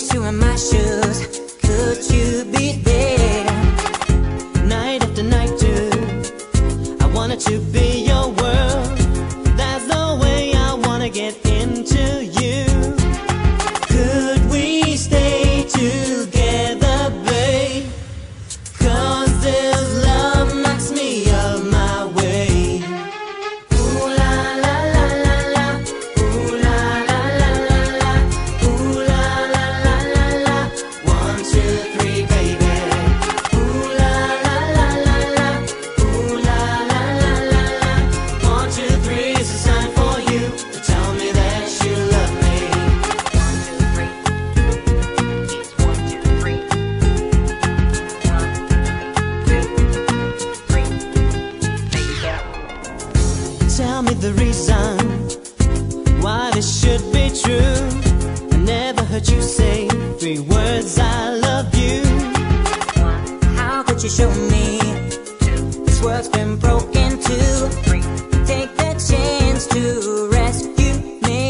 wish you were in my shoes. Could you be there? Night after night too. I wanted to be your world. There's no way I wanna get into you. Could we stay together, babe? 'Cause this love knocks me off my way. Ooh la la la la la, ooh la la la la la, ooh la la la la la. 1, 2, 3, baby. Ooh la la la la la, ooh la la la la la. 1, 2, 3 is a sign for you to tell me that you love me. 1, 2, 3. It's 1, 2, 3. 1, 2, 3. Baby. Tell me the reason why this should be true. I never heard you say 3 words, I love you. 1. How could you show me? 2. This world's been broken too. 3. Take the chance to rescue me.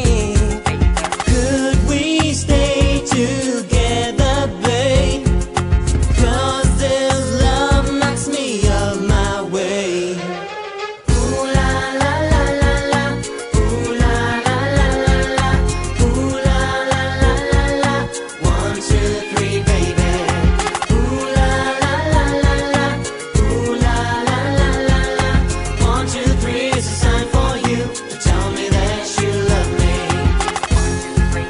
Could we stay together, babe? 'Cause this love knocks me off my way. Ooh la la la la la, ooh la la la la la, ooh la la la la la. 1, 2, 3, baby. Ooh la la la la la, ooh la la la la la. 1, 2, 3 is a sign for you to tell me that you love me. 1, 2, 3.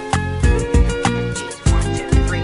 It's 1, 2, 3.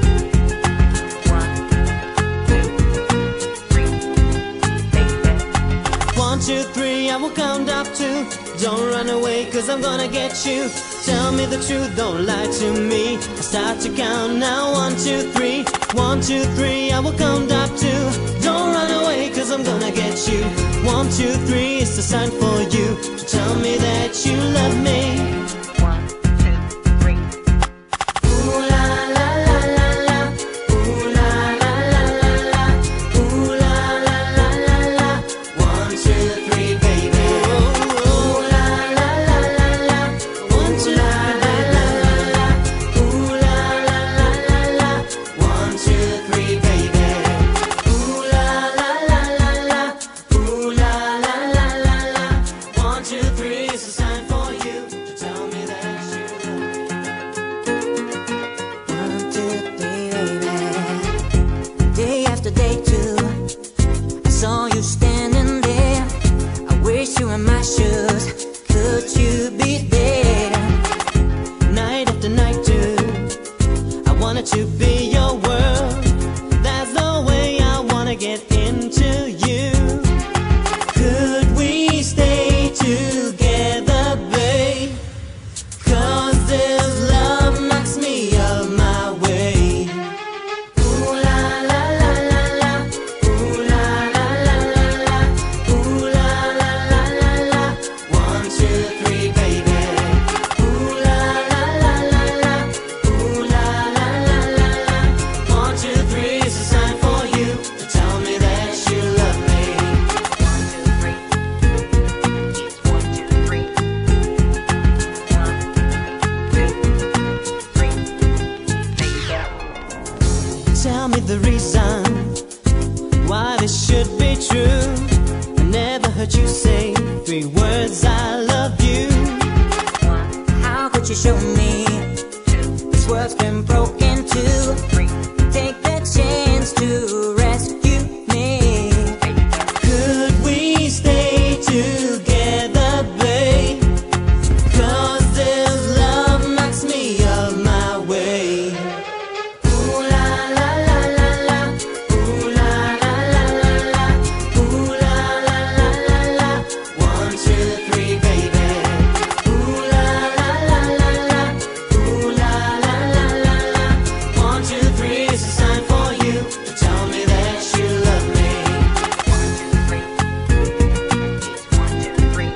1, 2, 3, baby. 1, 2, 3, I will count up 2. Don't run away, 'cause I'm gonna get you. Tell me the truth, don't lie to me. I start to count now. 1, 2, 3. 1, 2, 3, I will count up 2. Don't run away, 'cause I'm gonna get you. 1, 2, 3, it's a sign for you to tell me that you love me. 1, 2, 3. Ooh la la la la la, ooh la la la la la, ooh la la la la la. 1, 2, 3, baby. Ooh la la la la la, 1, 2, la la la la la, ooh la la la la la. 1, 2, 3, baby. Ooh la la la la la, ooh la la la la la. 1, 2, 3 is a sign for you to tell me that you love me. 1, 2, 3, baby. Day after day too, I saw you standing there. I wish you were in my shoes. Could you be there? Night after night too. I wanted to be your world. There's no way I wanna get into you. Could we stay together, babe? 'Cause this love knocks me off my way. Ooh la la la la la, ooh la la la la la, ooh la la la la la. 1, 2, 3, baby. Ooh la la la la la, ooh la la la la la. 1, 2, 3 is a sign for you to tell me that you love me. 1, 2, 3. It's 1, 2, 3. 1, 2, 3, baby. Tell me the reason why this should be true. I never heard you say 3 words, I love you. 1. How could you show me? 2. This world's been broken too. 3. Take the chance to rescue me. Could we stay together, babe? 'Cause this love knocks me off my way. Ooh la la la la la, ooh la la la la la, ooh la la la la la. 1, 2, 3, baby. Ooh la la la la la, ooh la la la la la. 1, 2, 3 is a sign for you to tell me that you love me. 1, 2, 3. It's 1, 2, 3.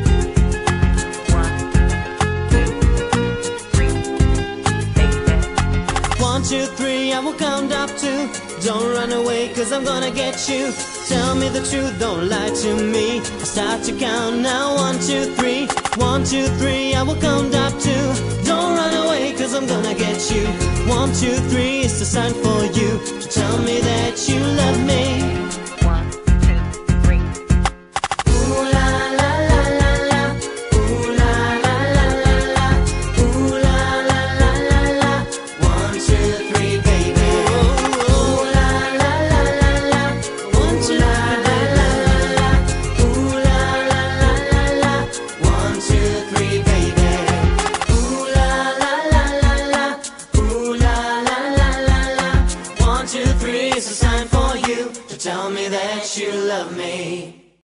1, 2, 3, baby. 1, 2, 3, I will count up 2. Don't run away, 'cause I'm gonna get you. Tell me the truth, don't lie to me. I start to count now. 1, 2, 3. 1, 2, 3, I will count up 2. Don't run away, 'cause I'm gonna get you. 1, 2, 3 is the sign for you to tell me that you love me.